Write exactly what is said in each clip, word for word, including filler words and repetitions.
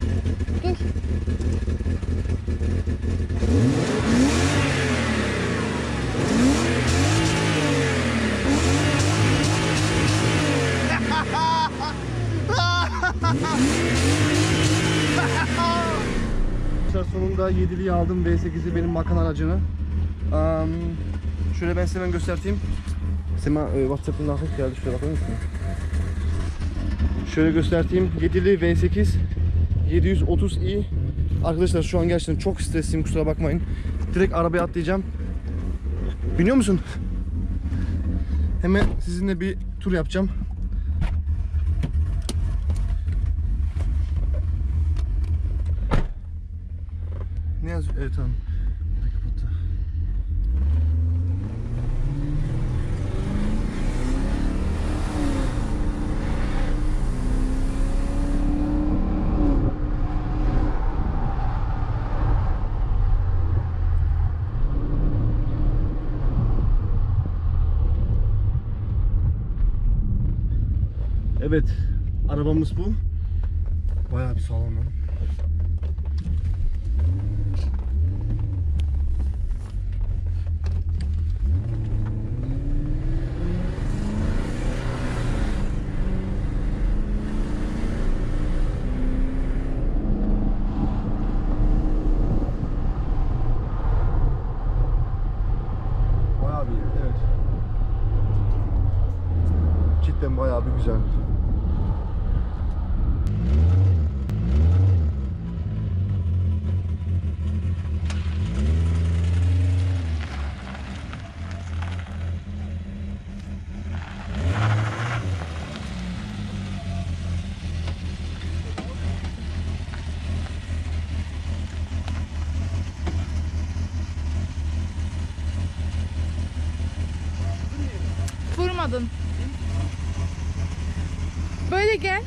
Dur. Sonunda yediliyi aldım, V sekizi benim makan aracını. Um, şöyle ben size hemen göstereyim. Sema e, WhatsApp'ın nakit geldi, şuraya bakar mısın? Şöyle göstereyim. yedili V sekiz yedi yüz otuz i. Arkadaşlar şu an gerçekten çok stresliyim, kusura bakmayın. Direkt arabaya atlayacağım. Biniyor musun? Hemen sizinle bir tur yapacağım. Ne yazıyor? Evet tamam. Kapattı. Evet, arabamız bu. Bayağı bir sağlam lan. Bayağı bir, evet. Cidden bayağı bir güzel. Vurmadın. Böyle gel.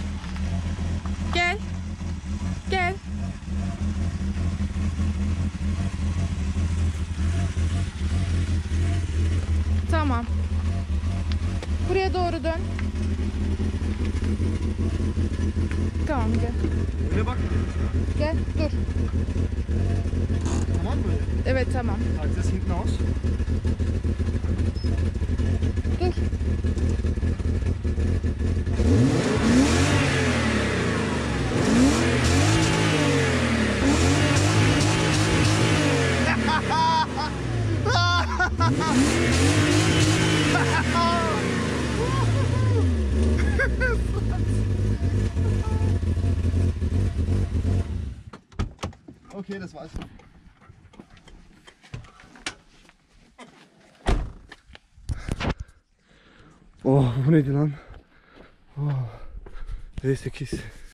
Gel. Gel. Tamam. Buraya doğru dön. Tamam gel. Buraya bak. Gel dur. Tamam mı? Evet tamam. Taksiye sinip namaz. Dur. Okay, das war's. Oh, bu neydi lan? Oh, V sekiz.